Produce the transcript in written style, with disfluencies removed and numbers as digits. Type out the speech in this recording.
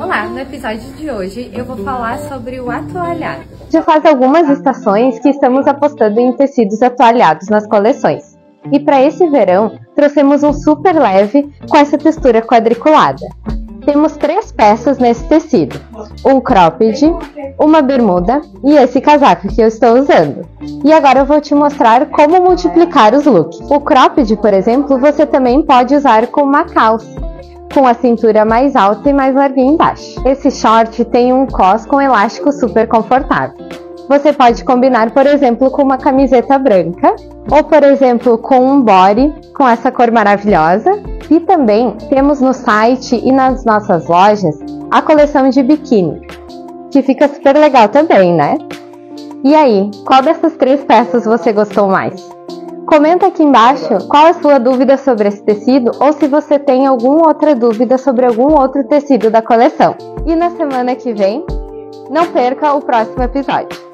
Olá, no episódio de hoje eu vou falar sobre o atoalhado. Já faz algumas estações que estamos apostando em tecidos atoalhados nas coleções. E para esse verão, trouxemos um super leve com essa textura quadriculada. Temos 3 peças nesse tecido, um cropped, uma bermuda e esse casaco que eu estou usando. E agora eu vou te mostrar como multiplicar os looks. O cropped, por exemplo, você também pode usar com uma calça, com a cintura mais alta e mais larguinha embaixo. Esse short tem um cos com elástico super confortável. Você pode combinar, por exemplo, com uma camiseta branca, ou por exemplo, com um body com essa cor maravilhosa. E também temos no site e nas nossas lojas a coleção de biquíni, que fica super legal também, né? E aí, qual dessas 3 peças você gostou mais? Comenta aqui embaixo qual a sua dúvida sobre esse tecido ou se você tem alguma outra dúvida sobre algum outro tecido da coleção. E na semana que vem, não perca o próximo episódio.